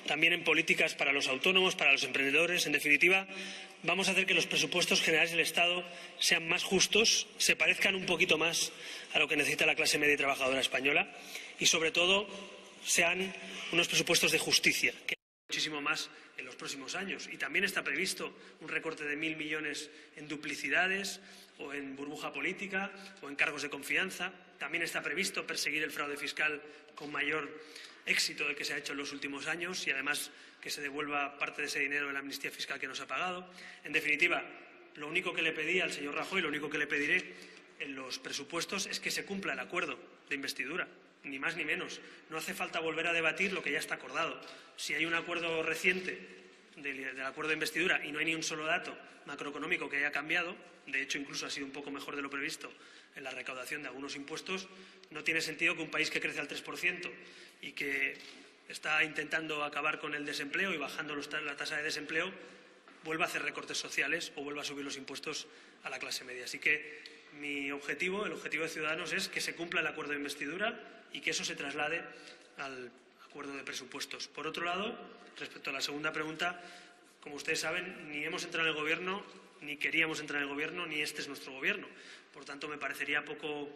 también en políticas para los autónomos, para los emprendedores. En definitiva, vamos a hacer que los presupuestos generales del Estado sean más justos, se parezcan un poquito más a lo que necesita la clase media y trabajadora española y, sobre todo, sean unos presupuestos de justicia, que muchísimo más en los próximos años. Y también está previsto un recorte de 1.000 millones en duplicidades o en burbuja política o en cargos de confianza. También está previsto perseguir el fraude fiscal con mayor éxito del que se ha hecho en los últimos años y, además, que se devuelva parte de ese dinero de la amnistía fiscal que nos ha pagado. En definitiva, lo único que le pedí al señor Rajoy, lo único que le pediré en los presupuestos es que se cumpla el acuerdo de investidura. Ni más ni menos. No hace falta volver a debatir lo que ya está acordado. Si hay un acuerdo reciente del acuerdo de investidura y no hay ni un solo dato macroeconómico que haya cambiado, de hecho incluso ha sido un poco mejor de lo previsto en la recaudación de algunos impuestos, no tiene sentido que un país que crece al 3% y que está intentando acabar con el desempleo y bajando la tasa de desempleo vuelva a hacer recortes sociales o vuelva a subir los impuestos a la clase media. Así que mi objetivo, el objetivo de Ciudadanos, es que se cumpla el acuerdo de investidura y que eso se traslade al acuerdo de presupuestos. Por otro lado, respecto a la segunda pregunta, como ustedes saben, ni hemos entrado en el Gobierno, ni queríamos entrar en el Gobierno, ni este es nuestro Gobierno. Por tanto, me parecería poco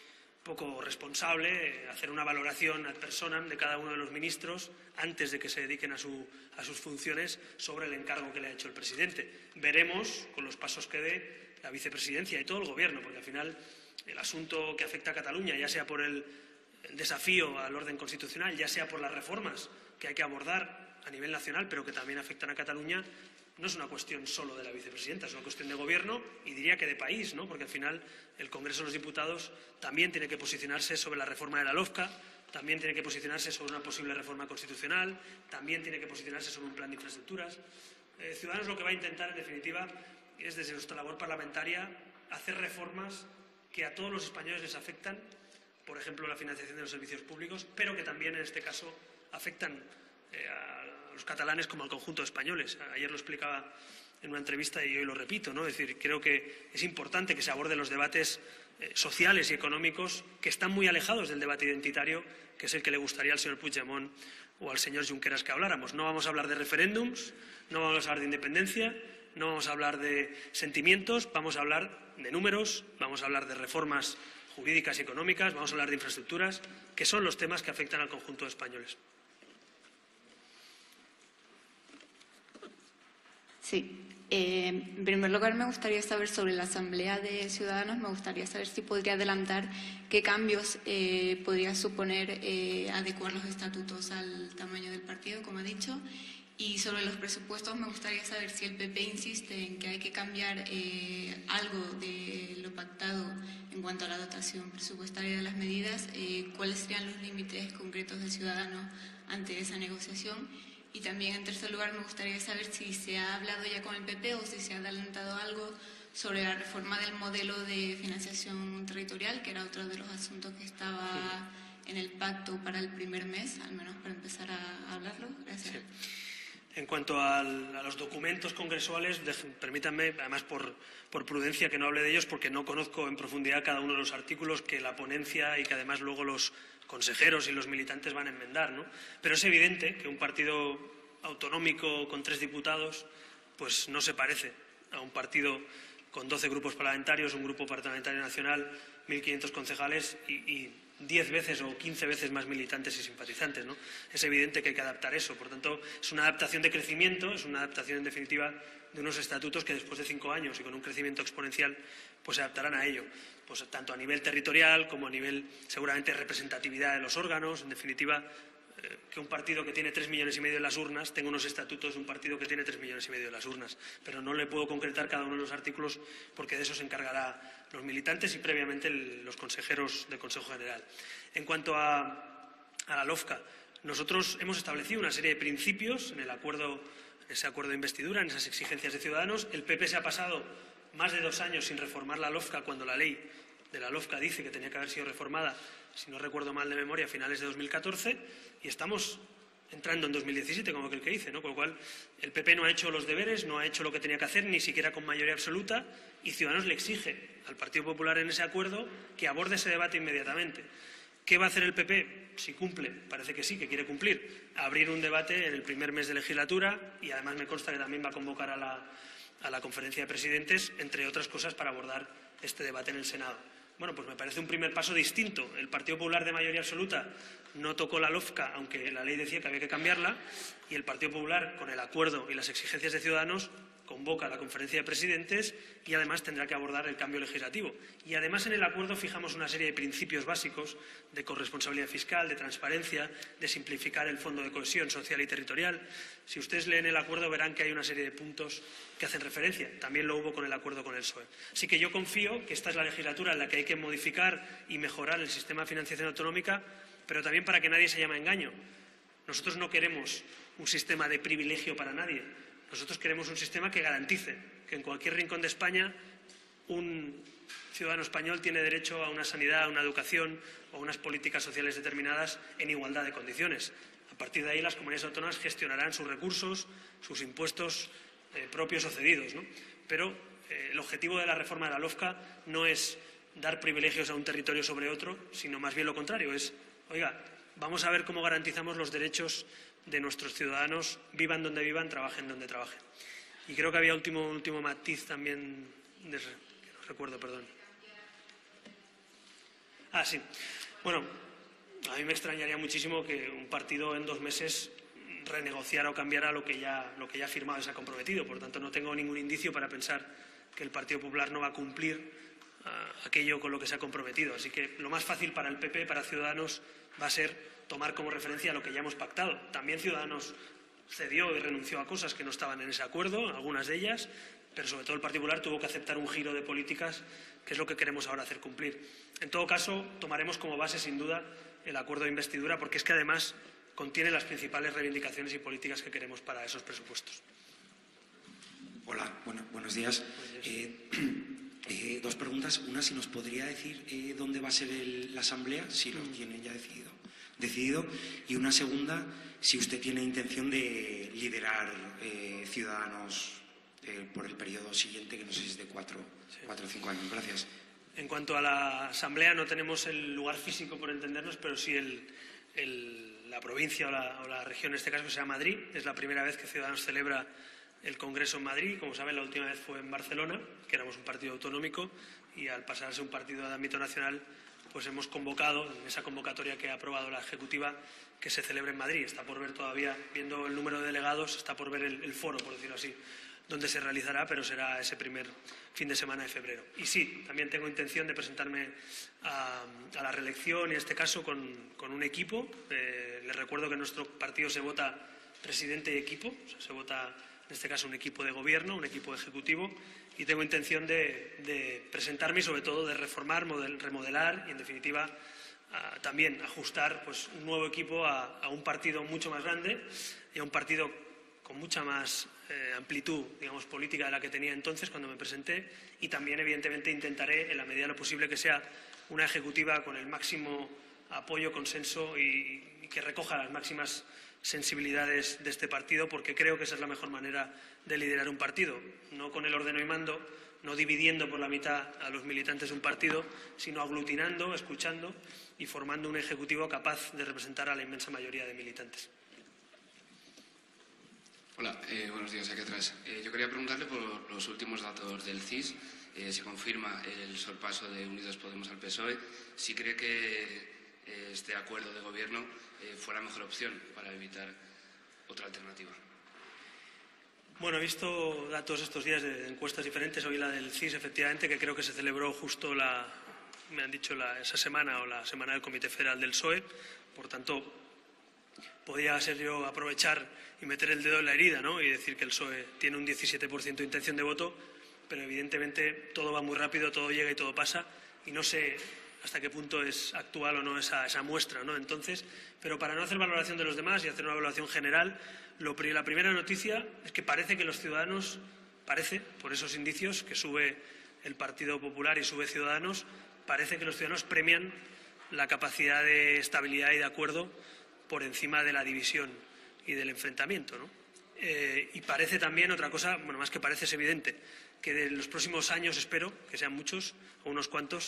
responsable hacer una valoración ad personam de cada uno de los ministros antes de que se dediquen a sus funciones sobre el encargo que le ha hecho el presidente. Veremos, con los pasos que dé la vicepresidencia y todo el Gobierno, porque al final el asunto que afecta a Cataluña, ya sea por el desafío al orden constitucional, ya sea por las reformas que hay que abordar a nivel nacional, pero que también afectan a Cataluña, no es una cuestión solo de la vicepresidenta, es una cuestión de Gobierno y diría que de país, ¿no? Porque al final el Congreso de los Diputados también tiene que posicionarse sobre la reforma de la LOFCA, también tiene que posicionarse sobre una posible reforma constitucional, también tiene que posicionarse sobre un plan de infraestructuras. Ciudadanos lo que va a intentar, en definitiva, es desde nuestra labor parlamentaria hacer reformas que a todos los españoles les afectan, por ejemplo, la financiación de los servicios públicos, pero que también, en este caso, afectan a los catalanes como al conjunto de españoles. Ayer lo explicaba en una entrevista y hoy lo repito, ¿no? Es decir, creo que es importante que se aborden los debates sociales y económicos que están muy alejados del debate identitario, que es el que le gustaría al señor Puigdemont o al señor Junqueras que habláramos. No vamos a hablar de referéndums, no vamos a hablar de independencia, no vamos a hablar de sentimientos, vamos a hablar de números, vamos a hablar de reformas jurídicas y económicas, vamos a hablar de infraestructuras, que son los temas que afectan al conjunto de españoles. Sí. En primer lugar, me gustaría saber sobre la Asamblea de Ciudadanos, me gustaría saber si podría adelantar qué cambios podría suponer adecuar los estatutos al tamaño del partido, como ha dicho. Y sobre los presupuestos, me gustaría saber si el PP insiste en que hay que cambiar algo de lo pactado en cuanto a la dotación presupuestaria de las medidas, cuáles serían los límites concretos de Ciudadanos ante esa negociación. Y también, en tercer lugar, me gustaría saber si se ha hablado ya con el PP o si se ha adelantado algo sobre la reforma del modelo de financiación territorial, que era otro de los asuntos que estaba en el pacto para el primer mes, al menos para empezar a hablarlo. Gracias. Sí. En cuanto a los documentos congresuales, permítanme, además por prudencia, que no hable de ellos porque no conozco en profundidad cada uno de los artículos que la ponencia y que además luego los consejeros y los militantes van a enmendar, ¿no? Pero es evidente que un partido autonómico con 3 diputados pues no se parece a un partido con 12 grupos parlamentarios, un grupo parlamentario nacional, 1.500 concejales y 10 veces o 15 veces más militantes y simpatizantes, ¿no? Es evidente que hay que adaptar eso. Por tanto, es una adaptación de crecimiento, es una adaptación, en definitiva, de unos estatutos que después de 5 años y con un crecimiento exponencial pues se adaptarán a ello. Pues tanto a nivel territorial como a nivel, seguramente, de representatividad de los órganos. En definitiva, que un partido que tiene 3,5 millones en las urnas tenga unos estatutos de un partido que tiene 3,5 millones en las urnas. Pero no le puedo concretar cada uno de los artículos porque de eso se encargará los militantes y previamente los consejeros del Consejo General. En cuanto a la LOFCA, nosotros hemos establecido una serie de principios en ese acuerdo de investidura, en esas exigencias de Ciudadanos. El PP se ha pasado más de 2 años sin reformar la LOFCA cuando la ley de la LOFCA dice que tenía que haber sido reformada, si no recuerdo mal de memoria, a finales de 2014 y estamos entrando en 2017, como aquel que dice, ¿no? Con lo cual, el PP no ha hecho los deberes, no ha hecho lo que tenía que hacer, ni siquiera con mayoría absoluta, y Ciudadanos le exige al Partido Popular en ese acuerdo que aborde ese debate inmediatamente. ¿Qué va a hacer el PP? Si cumple, parece que sí, que quiere cumplir, abrir un debate en el primer mes de legislatura, y además me consta que también va a convocar a la conferencia de presidentes, entre otras cosas, para abordar este debate en el Senado. Bueno, pues me parece un primer paso distinto. El Partido Popular de mayoría absoluta no tocó la LOFCA, aunque la ley decía que había que cambiarla, y el Partido Popular, con el acuerdo y las exigencias de Ciudadanos, convoca a la conferencia de presidentes y además tendrá que abordar el cambio legislativo. Y además en el acuerdo fijamos una serie de principios básicos de corresponsabilidad fiscal, de transparencia, de simplificar el Fondo de Cohesión Social y Territorial. Si ustedes leen el acuerdo verán que hay una serie de puntos que hacen referencia. También lo hubo con el acuerdo con el PSOE. Así que yo confío que esta es la legislatura en la que hay que modificar y mejorar el sistema de financiación autonómica, pero también para que nadie se llame a engaño. Nosotros no queremos un sistema de privilegio para nadie. Nosotros queremos un sistema que garantice que en cualquier rincón de España un ciudadano español tiene derecho a una sanidad, a una educación o a unas políticas sociales determinadas en igualdad de condiciones. A partir de ahí, las comunidades autónomas gestionarán sus recursos, sus impuestos propios o cedidos, ¿no? Pero el objetivo de la reforma de la LOFCA no es dar privilegios a un territorio sobre otro, sino más bien lo contrario, es, oiga, vamos a ver cómo garantizamos los derechos de nuestros ciudadanos, vivan donde vivan, trabajen donde trabajen. Y creo que había un último matiz también, que no recuerdo, perdón. Ah, sí. Bueno, a mí me extrañaría muchísimo que un partido en 2 meses renegociara o cambiara lo que ya ha firmado y se ha comprometido. Por tanto, no tengo ningún indicio para pensar que el Partido Popular no va a cumplir aquello con lo que se ha comprometido. Así que lo más fácil para el PP, para Ciudadanos, va a ser tomar como referencia lo que ya hemos pactado. También Ciudadanos cedió y renunció a cosas que no estaban en ese acuerdo, algunas de ellas, pero sobre todo el Partido Popular tuvo que aceptar un giro de políticas, que es lo que queremos ahora hacer cumplir. En todo caso, tomaremos como base, sin duda, el acuerdo de investidura, porque es que además contiene las principales reivindicaciones y políticas que queremos para esos presupuestos. Hola, buenos días. 2 preguntas. Una, si nos podría decir dónde va a ser la asamblea, si lo tienen ya decidido. Y una segunda, si usted tiene intención de liderar Ciudadanos por el periodo siguiente, que no sé si es de 4 o 5 años. Gracias. En cuanto a la asamblea, no tenemos el lugar físico, por entendernos, pero sí la provincia o la región, en este caso, que se llama Madrid. Es la primera vez que Ciudadanos celebra el Congreso en Madrid. Como saben, la última vez fue en Barcelona, que éramos un partido autonómico, y al pasarse un partido de ámbito nacional, pues hemos convocado, en esa convocatoria que ha aprobado la Ejecutiva, que se celebre en Madrid. Está por ver todavía, viendo el número de delegados, está por ver el foro, por decirlo así, donde se realizará, pero será ese primer fin de semana de febrero. Y sí, también tengo intención de presentarme a la reelección, y en este caso con un equipo. Les recuerdo que en nuestro partido se vota presidente y equipo, o sea, se vota en este caso un equipo de gobierno, un equipo ejecutivo, y tengo intención de presentarme y sobre todo de reformar, remodelar y en definitiva también ajustar pues, un nuevo equipo a un partido mucho más grande y a un partido con mucha más amplitud, digamos, política de la que tenía entonces cuando me presenté, y también evidentemente intentaré en la medida de lo posible que sea una ejecutiva con el máximo apoyo, consenso y que recoja las máximas sensibilidades de este partido, porque creo que esa es la mejor manera de liderar un partido, no con el ordeno y mando, no dividiendo por la mitad a los militantes de un partido, sino aglutinando, escuchando y formando un ejecutivo capaz de representar a la inmensa mayoría de militantes. Hola, buenos días, aquí atrás. Yo quería preguntarle por los últimos datos del CIS. Se confirma el sorpaso de Unidos Podemos al PSOE. Si cree que este acuerdo de gobierno fue la mejor opción para evitar otra alternativa. Bueno, he visto datos estos días de encuestas diferentes. Hoy la del CIS, efectivamente, que creo que se celebró justo me han dicho esa semana o la semana del Comité Federal del PSOE. Por tanto, podía ser yo aprovechar y meter el dedo en la herida, ¿no? Y decir que el PSOE tiene un 17% de intención de voto, pero evidentemente todo va muy rápido, todo llega y todo pasa, y no sé hasta qué punto es actual o no esa muestra, ¿no? Entonces, pero para no hacer valoración de los demás y hacer una evaluación general, la primera noticia es que parece que los ciudadanos, por esos indicios que sube el Partido Popular y sube Ciudadanos, parece que los ciudadanos premian la capacidad de estabilidad y de acuerdo por encima de la división y del enfrentamiento, ¿no? Y parece también otra cosa, bueno, más que parece, es evidente, que de los próximos años, espero que sean muchos o unos cuantos,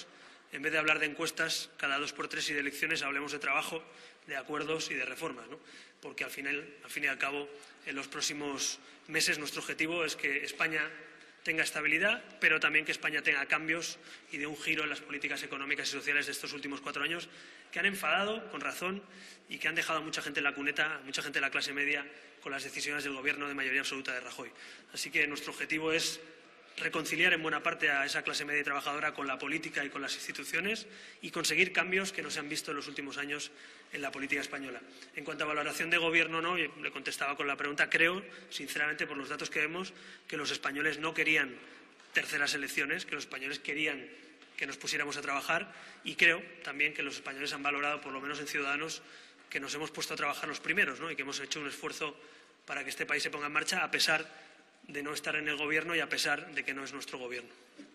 en vez de hablar de encuestas cada 2 por 3 y de elecciones, hablemos de trabajo, de acuerdos y de reformas, ¿no? Porque al fin y al cabo, en los próximos meses nuestro objetivo es que España tenga estabilidad, pero también que España tenga cambios y dé un giro en las políticas económicas y sociales de estos últimos 4 años, que han enfadado, con razón, y que han dejado a mucha gente en la cuneta, a mucha gente de la clase media, con las decisiones del Gobierno de mayoría absoluta de Rajoy. Así que nuestro objetivo es reconciliar en buena parte a esa clase media y trabajadora con la política y con las instituciones y conseguir cambios que no se han visto en los últimos años en la política española. En cuanto a valoración de gobierno, no, le contestaba con la pregunta, creo, sinceramente, por los datos que vemos, que los españoles no querían terceras elecciones, que los españoles querían que nos pusiéramos a trabajar y creo también que los españoles han valorado, por lo menos en Ciudadanos, que nos hemos puesto a trabajar los primeros, ¿no? Y que hemos hecho un esfuerzo para que este país se ponga en marcha a pesar de no estar en el Gobierno y a pesar de que no es nuestro Gobierno.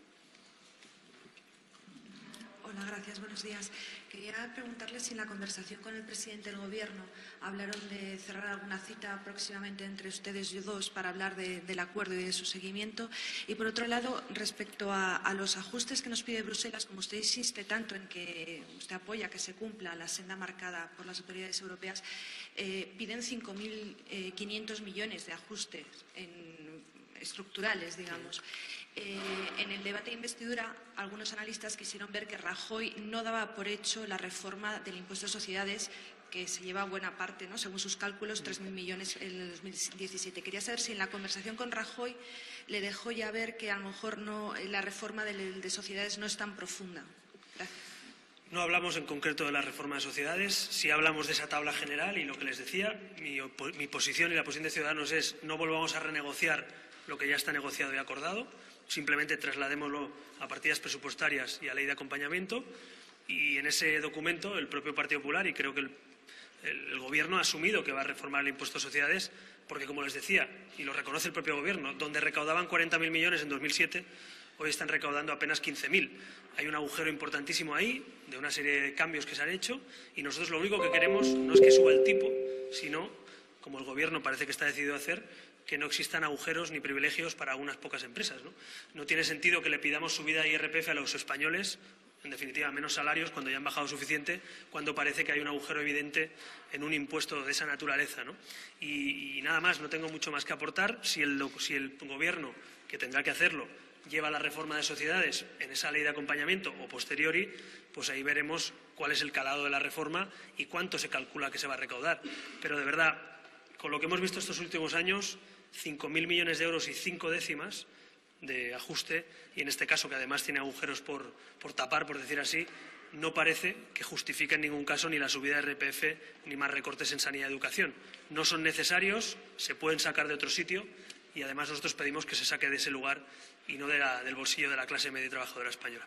Hola, gracias. Buenos días. Quería preguntarle si en la conversación con el presidente del Gobierno hablaron de cerrar alguna cita próximamente entre ustedes y dos para hablar del acuerdo y de su seguimiento. Y, por otro lado, respecto a los ajustes que nos pide Bruselas, como usted insiste tanto en que usted apoya que se cumpla la senda marcada por las autoridades europeas, piden 5.500 millones de ajustes estructurales, digamos. En el debate de investidura, algunos analistas quisieron ver que Rajoy no daba por hecho la reforma del impuesto de sociedades, que se lleva buena parte, ¿no? Según sus cálculos, 3.000 millones en el 2017. Quería saber si en la conversación con Rajoy le dejó ya ver que a lo mejor no, la reforma de sociedades no es tan profunda. Gracias. No hablamos en concreto de la reforma de sociedades, sí hablamos de esa tabla general y lo que les decía, mi posición y la posición de Ciudadanos es no volvamos a renegociar lo que ya está negociado y acordado, simplemente trasladémoslo a partidas presupuestarias y a ley de acompañamiento y en ese documento el propio Partido Popular y creo que el Gobierno ha asumido que va a reformar el impuesto a sociedades porque, como les decía, y lo reconoce el propio Gobierno, donde recaudaban 40.000 millones en 2007, hoy están recaudando apenas 15.000. Hay un agujero importantísimo ahí de una serie de cambios que se han hecho y nosotros lo único que queremos no es que suba el tipo, sino, como el Gobierno parece que está decidido a hacer, que no existan agujeros ni privilegios para unas pocas empresas, ¿no? No tiene sentido que le pidamos subida de IRPF a los españoles, en definitiva menos salarios, cuando ya han bajado suficiente, cuando parece que hay un agujero evidente en un impuesto de esa naturaleza, ¿no? Y nada más, no tengo mucho más que aportar. Si el Gobierno, que tendrá que hacerlo, lleva la reforma de sociedades en esa ley de acompañamiento o posteriori, pues ahí veremos cuál es el calado de la reforma y cuánto se calcula que se va a recaudar. Pero de verdad, con lo que hemos visto estos últimos años, 5.000 millones de euros y 5 décimas de ajuste, y en este caso que además tiene agujeros por tapar, por decir así, no parece que justifique en ningún caso ni la subida de IRPF ni más recortes en sanidad y educación. No son necesarios, se pueden sacar de otro sitio y además nosotros pedimos que se saque de ese lugar y no del bolsillo de la clase media y trabajadora española.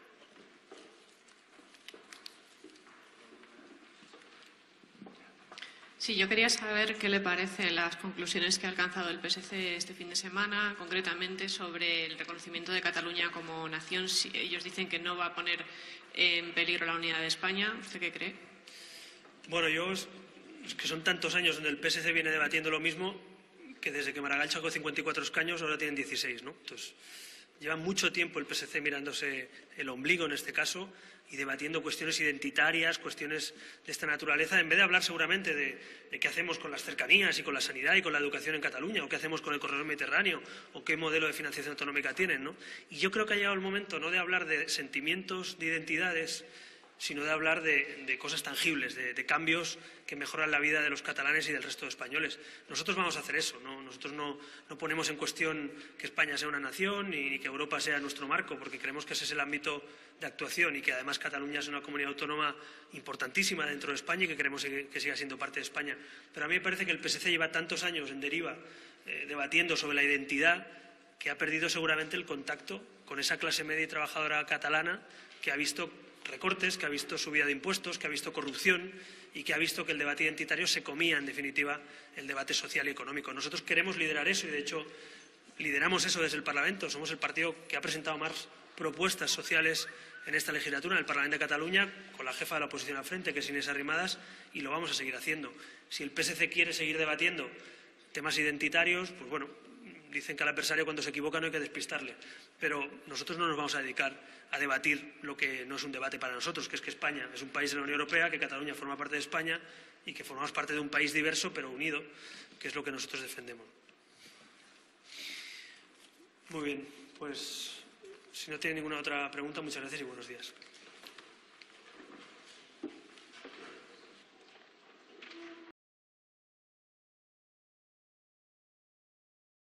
Sí, yo quería saber qué le parecen las conclusiones que ha alcanzado el PSC este fin de semana, concretamente sobre el reconocimiento de Cataluña como nación. Ellos dicen que no va a poner en peligro la unidad de España. ¿Usted qué cree? Bueno, es que son tantos años donde el PSC viene debatiendo lo mismo que desde que Maragall sacó 54 escaños ahora tienen 16, ¿no? Entonces, lleva mucho tiempo el PSC mirándose el ombligo en este caso y debatiendo cuestiones identitarias, cuestiones de esta naturaleza, en vez de hablar seguramente de qué hacemos con las cercanías y con la sanidad y con la educación en Cataluña, o qué hacemos con el corredor mediterráneo, o qué modelo de financiación autonómica tienen, ¿no? Y yo creo que ha llegado el momento no de hablar de sentimientos, de identidades, sino de hablar de cosas tangibles, de cambios que mejoran la vida de los catalanes y del resto de españoles. Nosotros vamos a hacer eso, ¿no? Nosotros no ponemos en cuestión que España sea una nación ni que Europa sea nuestro marco, porque creemos que ese es el ámbito de actuación y que además Cataluña es una comunidad autónoma importantísima dentro de España y que queremos que siga siendo parte de España. Pero a mí me parece que el PSC lleva tantos años en deriva debatiendo sobre la identidad que ha perdido seguramente el contacto con esa clase media y trabajadora catalana que ha visto recortes, que ha visto subida de impuestos, que ha visto corrupción y que ha visto que el debate identitario se comía, en definitiva, el debate social y económico. Nosotros queremos liderar eso y, de hecho, lideramos eso desde el Parlamento. Somos el partido que ha presentado más propuestas sociales en esta legislatura, en el Parlamento de Cataluña, con la jefa de la oposición al frente, que es Inés Arrimadas, y lo vamos a seguir haciendo. Si el PSC quiere seguir debatiendo temas identitarios, pues bueno, Dicen que al adversario cuando se equivoca no hay que despistarle, pero nosotros no nos vamos a dedicar a debatir lo que no es un debate para nosotros, que es que España es un país de la Unión Europea, que Cataluña forma parte de España y que formamos parte de un país diverso pero unido, que es lo que nosotros defendemos. Muy bien, pues si no tiene ninguna otra pregunta, muchas gracias y buenos días.